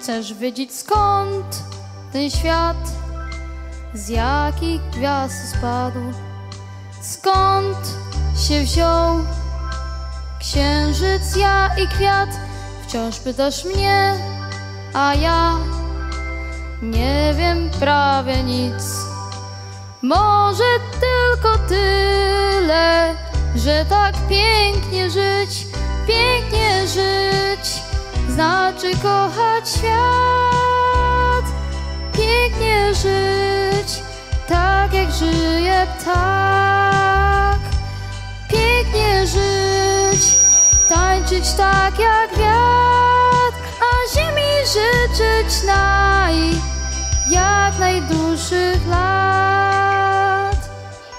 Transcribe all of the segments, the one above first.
Chcesz wiedzieć, skąd ten świat, z jakich gwiazd spadł, skąd się wziął księżyc, ja i kwiat. Wciąż pytasz mnie, a ja nie wiem prawie nic. Może tylko tyle, że tak pięknie żyć, znaczy kochać świat. Pięknie żyć, tak jak żyje ptak. Pięknie żyć, tańczyć tak jak wiatr, a ziemi życzyć jak najdłuższych lat.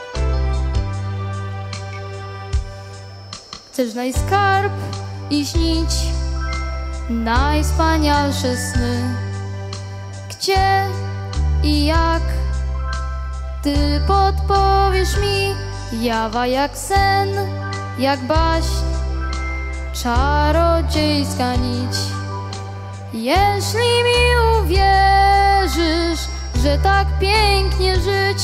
Chcesz znaleźć skarb i śnić najwspanialsze sny. Gdzie i jak? Ty podpowiesz mi. Jawa jak sen, jak baśń, czarodziejska nić. Jeśli mi uwierzysz, że tak pięknie żyć,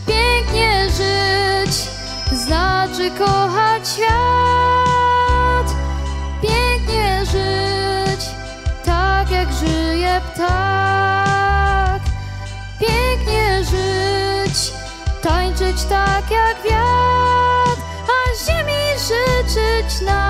znaczy kochać świat. Pięknie żyć, tak jak żyje ptak. Pięknie żyć, tańczyć tak jak wiatr, a ziemi życzyć